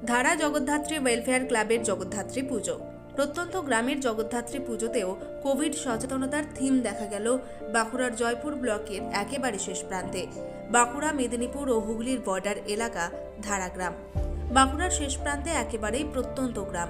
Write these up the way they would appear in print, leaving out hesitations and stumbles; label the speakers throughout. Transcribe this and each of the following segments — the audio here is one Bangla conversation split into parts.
Speaker 1: ধারা জগদ্ধাত্রী ওয়েলফেয়ার ক্লাবের জগদ্ধাত্রী পুজো। প্রত্যন্ত গ্রামের জগদ্ধাত্রী পুজোতেও কোভিড সচেতনতার থিম দেখা গেল বাঁকুড়ার জয়পুর ব্লকের একেবারে শেষ প্রান্তে। বাঁকুড়া, মেদিনীপুর ও হুগলির বর্ডার এলাকা ধারা গ্রাম। বাঁকুড়ার শেষ প্রান্তে একেবারেই প্রত্যন্ত গ্রাম।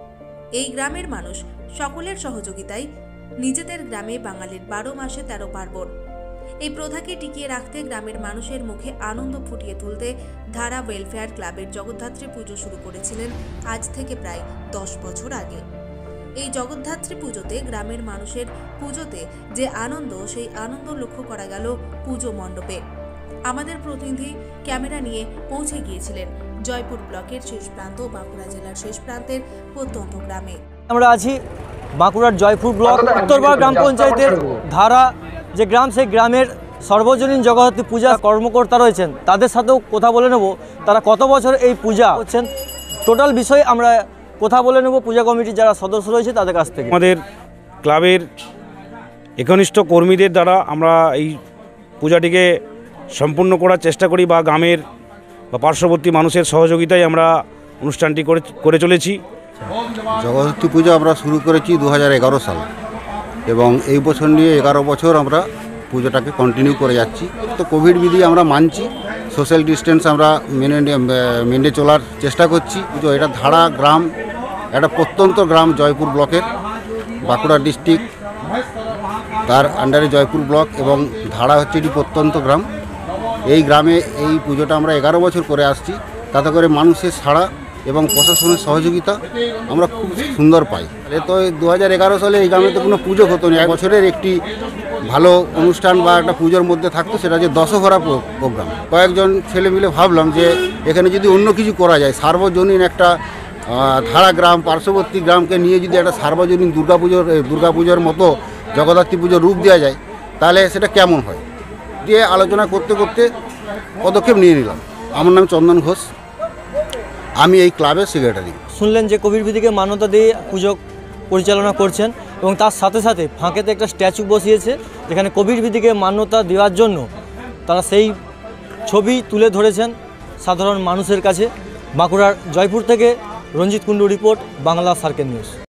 Speaker 1: এই গ্রামের মানুষ সকলের সহযোগিতায় নিজেদের গ্রামে বাঙালির 12 মাসে 13 পার্বণ। এই প্রথাকে টিকিয়ে রাখতে গ্রামের মানুষের মুখে আনন্দ ফুটিয়ে তুলতে ধারা ওয়েলফেয়ার ক্লাবের জগদ্ধাত্রী পুজো শুরু করেছিলেন আজ থেকে প্রায় 10 বছর আগে। এই জগদ্ধাত্রী পুজোতে গ্রামের মানুষের পুজোতে যে আনন্দ, সেই আনন্দ লক্ষ্য করা গেল পুজো মণ্ডপে। আমাদের প্রতিনিধি ক্যামেরা নিয়ে পৌঁছে গিয়েছিলেন জয়পুর ব্লকের শেষ প্রান্ত, বাঁকুড়া জেলার শেষ প্রান্তের প্রত্যন্ত গ্রামে।
Speaker 2: আমরা আছি বাঁকুড়ার জয়পুর ব্লক উত্তরপাড়া গ্রাম পঞ্চায়েতের ধারা যে গ্রাম, সেই গ্রামের সর্বজনীন জগদ্ধাত্রী পূজা কর্মকর্তা রয়েছেন, তাদের সাথেও কথা বলে নেব তারা কত বছর এই পূজা হচ্ছেন। টোটাল বিষয়ে আমরা কথা বলে নেব পূজা কমিটির যারা সদস্য রয়েছে তাদের কাছ থেকে।
Speaker 3: আমাদের ক্লাবের একনিষ্ঠ কর্মীদের দ্বারা আমরা এই পূজাটিকে সম্পূর্ণ করার চেষ্টা করি, বা গ্রামের বা পার্শ্ববর্তী মানুষের সহযোগিতায় আমরা অনুষ্ঠানটি করে চলেছি।
Speaker 4: জগদ্ধাত্রী পূজা আমরা শুরু করেছি 2011 সালে এবং এই বছর নিয়ে 11 বছর আমরা পুজোটাকে কন্টিনিউ করে যাচ্ছি। তো কোভিড বিধি আমরা মানছি, সোশ্যাল ডিস্টেন্স আমরা মেনে চলার চেষ্টা করছি। পুজো এটা ধারা গ্রাম, একটা প্রত্যন্ত গ্রাম জয়পুর ব্লকের, বাঁকুড়া ডিস্ট্রিক্ট, তার আন্ডারে জয়পুর ব্লক এবং ধারা হচ্ছে এটি প্রত্যন্ত গ্রাম। এই গ্রামে এই পুজোটা আমরা 11 বছর করে আসছি। তাতে করে মানুষের সাড়া এবং প্রশাসনের সহযোগিতা আমরা খুব সুন্দর পাই। তো 2011 সালে এই গ্রামে তো কোনো পুজো হতো না। 1 বছরের একটি ভালো অনুষ্ঠান বা একটা পুজোর মধ্যে থাকতো, সেটা যে দশহরা প্রোগ্রাম। কয়েকজন ছেলে মিলে ভাবলাম যে এখানে যদি অন্য কিছু করা যায়, সার্বজনীন একটা ধারা গ্রাম পার্শ্ববর্তী গ্রামকে নিয়ে যদি একটা সার্বজনীন দুর্গাপুজোর মতো জগদ্ধাত্রী পুজোর রূপ দেওয়া যায়, তাহলে সেটা কেমন হয় দিয়ে আলোচনা করতে করতে পদক্ষেপ নিয়ে নিলাম। আমার নাম চন্দন ঘোষ, আমি এই ক্লাবের সেক্রেটারি।
Speaker 2: শুনলেন যে কোভিড বিধিকে মান্যতা দিয়ে পুজো পরিচালনা করছেন এবং তার সাথে সাথে ফাঁকেতে একটা স্ট্যাচু বসিয়েছে, যেখানে কোভিড বিধিকে মান্যতা দেওয়ার জন্য তারা সেই ছবি তুলে ধরেছেন সাধারণ মানুষের কাছে। বাঁকুড়ার জয়পুর থেকে Ranjit Kundu report, Bangla circle news.